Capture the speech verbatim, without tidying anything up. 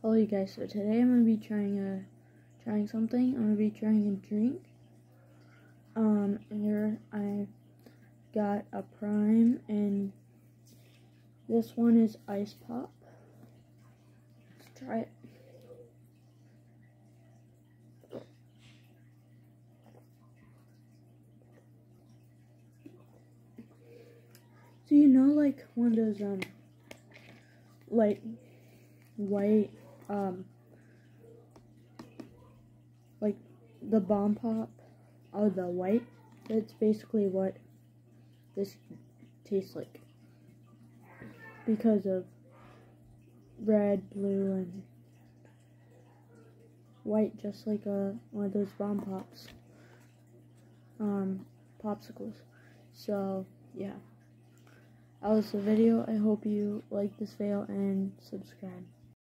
Hello you guys, so today I'm gonna be trying a trying something. I'm gonna be trying a drink. Um and here I got a Prime, and this one is Ice Pop. Let's try it. So you know, like one of those um like white um like the Bomb Pop, or the white, that's basically what this tastes like, because of red, blue, and white, just like a one of those Bomb Pops um popsicles. So yeah, that was the video. I hope you like this video and subscribe.